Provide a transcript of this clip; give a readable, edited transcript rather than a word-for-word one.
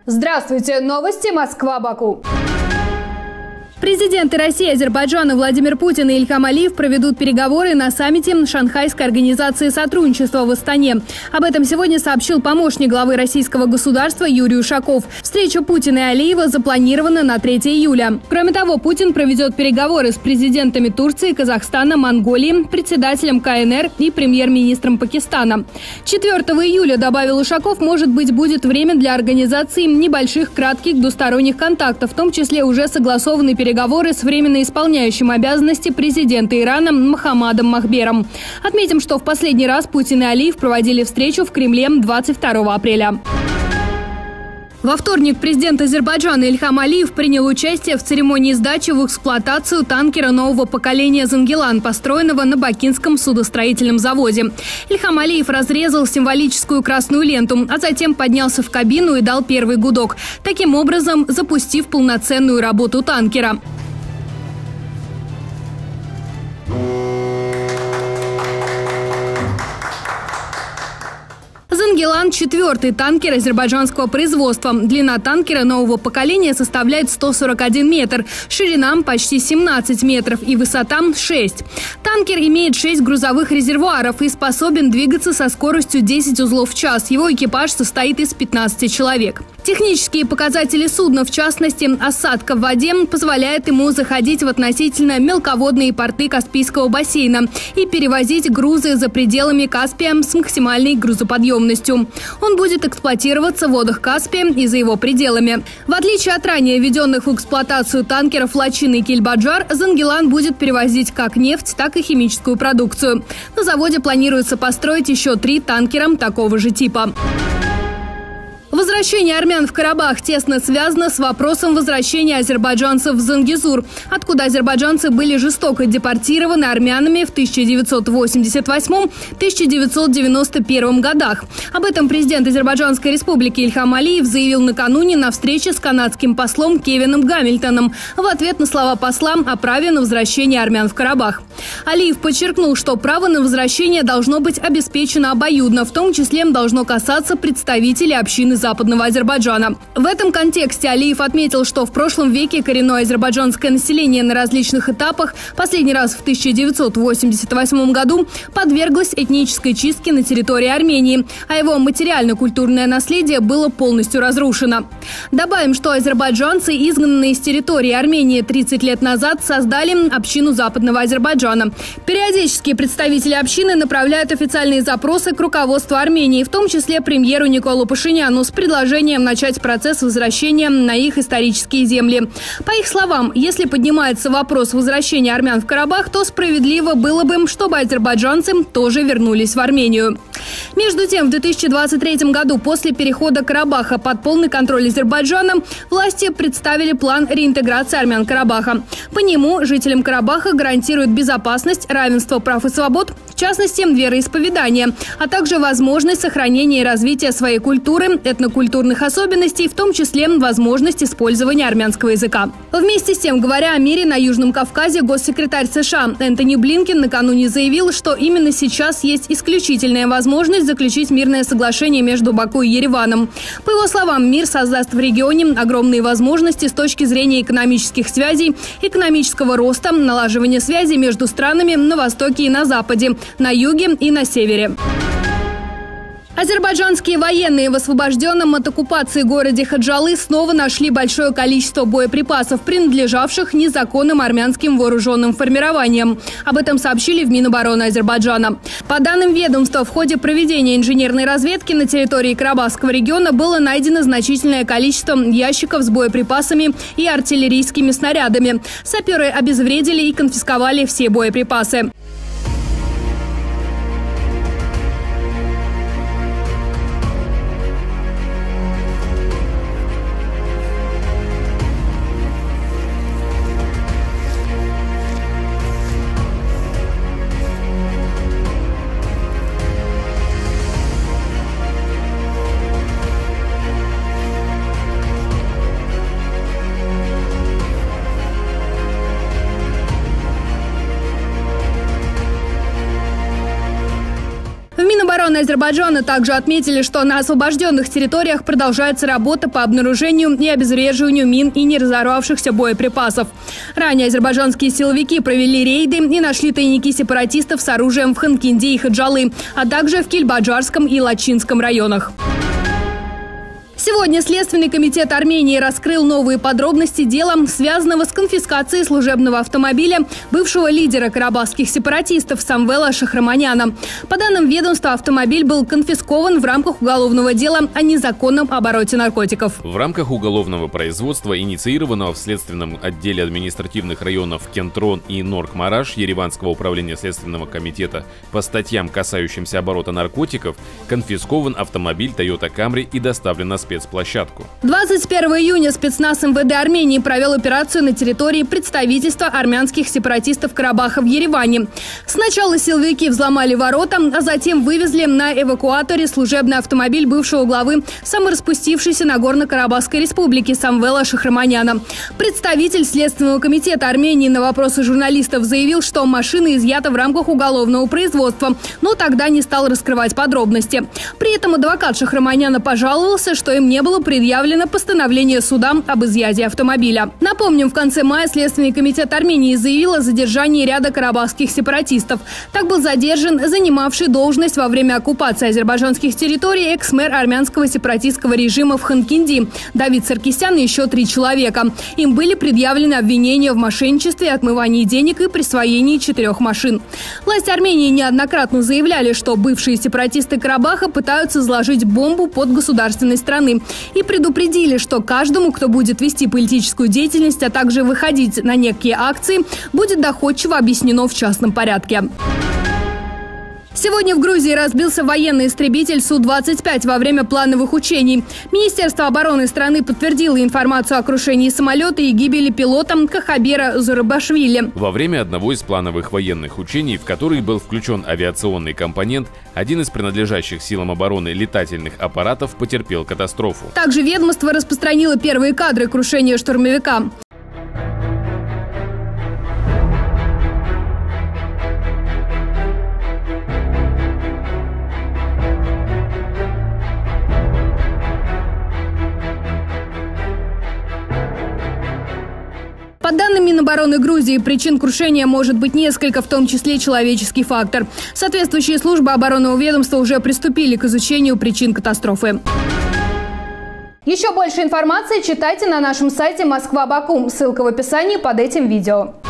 Здравствуйте! Новости Москва-Баку. Президенты России и Азербайджана Владимир Путин и Ильхам Алиев проведут переговоры на саммите Шанхайской организации сотрудничества в Астане. Об этом сегодня сообщил помощник главы российского государства Юрий Ушаков. Встреча Путина и Алиева запланирована на 3 июля. Кроме того, Путин проведет переговоры с президентами Турции, Казахстана, Монголии, председателем КНР и премьер-министром Пакистана. 4 июля, добавил Ушаков, может быть, будет время для организации небольших кратких двусторонних контактов, в том числе уже согласованные переговоры с временно исполняющим обязанности президента Ирана Мохаммадом Мохбером. Отметим, что в последний раз Путин и Алиев проводили встречу в Кремле 22 апреля. Во вторник президент Азербайджана Ильхам Алиев принял участие в церемонии сдачи в эксплуатацию танкера нового поколения «Зангелан», построенного на Бакинском судостроительном заводе. Ильхам Алиев разрезал символическую красную ленту, а затем поднялся в кабину и дал первый гудок, таким образом запустив полноценную работу танкера. «Зангелан» – 4-й танкер азербайджанского производства. Длина танкера нового поколения составляет 141 метр, ширина – почти 17 метров и высота – 6. Танкер имеет 6 грузовых резервуаров и способен двигаться со скоростью 10 узлов в час. Его экипаж состоит из 15 человек. Технические показатели судна, в частности, осадка в воде, позволяет ему заходить в относительно мелководные порты Каспийского бассейна и перевозить грузы за пределами Каспия с максимальной грузоподъемностью. Он будет эксплуатироваться в водах Каспия и за его пределами. В отличие от ранее введенных в эксплуатацию танкеров «Лачин» и «Кильбаджар», «Зангелан» будет перевозить как нефть, так и химическую продукцию. На заводе планируется построить еще 3 танкера такого же типа. Возвращение армян в Карабах тесно связано с вопросом возвращения азербайджанцев в Зангезур, откуда азербайджанцы были жестоко депортированы армянами в 1988-1991 годах. Об этом президент Азербайджанской республики Ильхам Алиев заявил накануне на встрече с канадским послом Кевином Гамильтоном в ответ на слова посла о праве на возвращение армян в Карабах. Алиев подчеркнул, что право на возвращение должно быть обеспечено обоюдно, в том числе должно касаться представителей общины Западного Азербайджана. В этом контексте Алиев отметил, что в прошлом веке коренное азербайджанское население на различных этапах, последний раз в 1988 году, подверглось этнической чистке на территории Армении, а его материально-культурное наследие было полностью разрушено. Добавим, что азербайджанцы, изгнанные из территории Армении 30 лет назад, создали общину Западного Азербайджана. Периодически представители общины направляют официальные запросы к руководству Армении, в том числе премьеру Николу Пашиняну, с предложением начать процесс возвращения на их исторические земли. По их словам, если поднимается вопрос возвращения армян в Карабах, то справедливо было бы, чтобы азербайджанцы тоже вернулись в Армению. Между тем, в 2023 году, после перехода Карабаха под полный контроль Азербайджана, власти представили план реинтеграции армян Карабаха. По нему жителям Карабаха гарантируют безопасность, равенство прав и свобод, в частности, вероисповедание, а также возможность сохранения и развития своей культуры, этнокультурных особенностей, в том числе возможность использования армянского языка. Вместе с тем, говоря о мире на Южном Кавказе, госсекретарь США Энтони Блинкен накануне заявил, что именно сейчас есть исключительная возможность заключить мирное соглашение между Баку и Ереваном. По его словам, мир создаст в регионе огромные возможности с точки зрения экономических связей, экономического роста, налаживания связей между странами на востоке и на западе, на юге и на севере. Азербайджанские военные в освобожденном от оккупации городе Хаджалы снова нашли большое количество боеприпасов, принадлежавших незаконным армянским вооруженным формированиям. Об этом сообщили в Минобороны Азербайджана. По данным ведомства, в ходе проведения инженерной разведки на территории Карабахского региона было найдено значительное количество ящиков с боеприпасами и артиллерийскими снарядами. Саперы обезвредили и конфисковали все боеприпасы. Азербайджана также отметили, что на освобожденных территориях продолжается работа по обнаружению и обезвреживанию мин и неразорвавшихся боеприпасов. Ранее азербайджанские силовики провели рейды и нашли тайники сепаратистов с оружием в Ханкинди и Хаджалы, а также в Кильбаджарском и Лачинском районах. Сегодня Следственный комитет Армении раскрыл новые подробности дела, связанного с конфискацией служебного автомобиля бывшего лидера карабахских сепаратистов Самвела Шахраманяна. По данным ведомства, автомобиль был конфискован в рамках уголовного дела о незаконном обороте наркотиков. В рамках уголовного производства, инициированного в Следственном отделе административных районов Кентрон и Норк-Мараш Ереванского управления Следственного комитета по статьям, касающимся оборота наркотиков, конфискован автомобиль Toyota Camry и доставлен на спецплощадку. 21 июня спецназ МВД Армении провел операцию на территории представительства армянских сепаратистов Карабаха в Ереване. Сначала силовики взломали ворота, а затем вывезли на эвакуаторе служебный автомобиль бывшего главы самораспустившейся Нагорно-Карабахской республики Самвела Шахраманяна. Представитель Следственного комитета Армении на вопросы журналистов заявил, что машина изъята в рамках уголовного производства, но тогда не стал раскрывать подробности. При этом адвокат Шахраманяна пожаловался, что им не было предъявлено постановление суда об изъятии автомобиля. Напомним, в конце мая Следственный комитет Армении заявил о задержании ряда карабахских сепаратистов. Так был задержан занимавший должность во время оккупации азербайджанских территорий экс-мэр армянского сепаратистского режима в Ханкинди Давид Саркисян и еще 3 человека. Им были предъявлены обвинения в мошенничестве, отмывании денег и присвоении 4 машин. Власти Армении неоднократно заявляли, что бывшие сепаратисты Карабаха пытаются заложить бомбу под государственной страны. И предупредили, что каждому, кто будет вести политическую деятельность, а также выходить на некие акции, будет доходчиво объяснено в частном порядке. Сегодня в Грузии разбился военный истребитель Су-25 во время плановых учений. Министерство обороны страны подтвердило информацию о крушении самолета и гибели пилота Кахабера Зурабашвили. Во время одного из плановых военных учений, в который был включен авиационный компонент, один из принадлежащих силам обороны летательных аппаратов потерпел катастрофу. Также ведомство распространило первые кадры крушения штурмовика. По данным Минобороны Грузии, причин крушения может быть несколько, в том числе человеческий фактор. Соответствующие службы оборонного ведомства уже приступили к изучению причин катастрофы. Еще больше информации читайте на нашем сайте Москва-Баку. Ссылка в описании под этим видео.